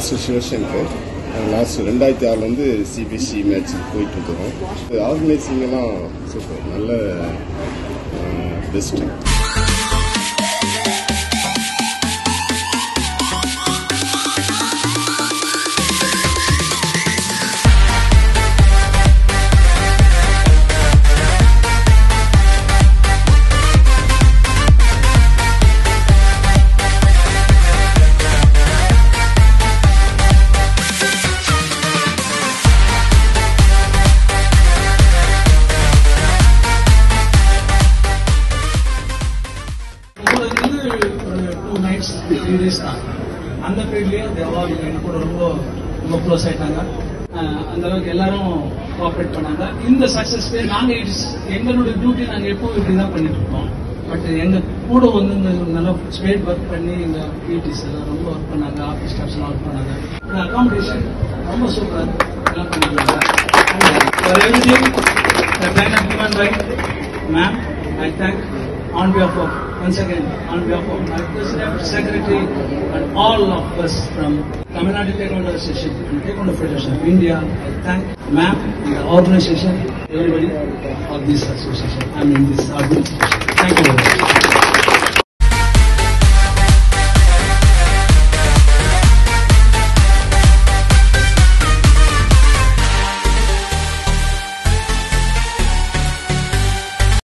Master Sivasankar. Last 2006 CBSE match போயிட்டு இருக்கோம். ஆர்கனைசிங்கெல்லாம் சூப்பர், நல்ல பெஸ்ட்டு. அந்த பீரியட்லயே கூட ரொம்ப க்ளோஸ் ஆயிட்டாங்க. அந்த அளவுக்கு எல்லாரும் கோஆபரேட் பண்ணாங்க. இந்த சக்சஸ்க்கு நாங்க எங்களுடைய டியூட்டி நாங்க எப்பவும் இப்படிதான் பண்ணிட்டு இருக்கோம். பட் எங்க கூட வந்து நல்லா ஸ்பேட் ஒர்க் பண்ணி எங்க பிடிஸ் எல்லாம் ரொம்ப ஒர்க் பண்ணாங்க. ஆஃபீஸ் ஸ்டாஃப்ஸ் எல்லாம் ஒர்க் பண்ணாங்க. அகாமடேஷன் ரொம்ப சூப்பரா எல்லாம் பண்ணிருக்காங்க. Ma'am, I thank on behalf of, once again, on behalf of my President, Secretary and all of us from Culminates Taekwondo Association and Taekwondo Federation of India. I thank ma'am and the organization, everybody of this association. I mean this organization. Thank you very much.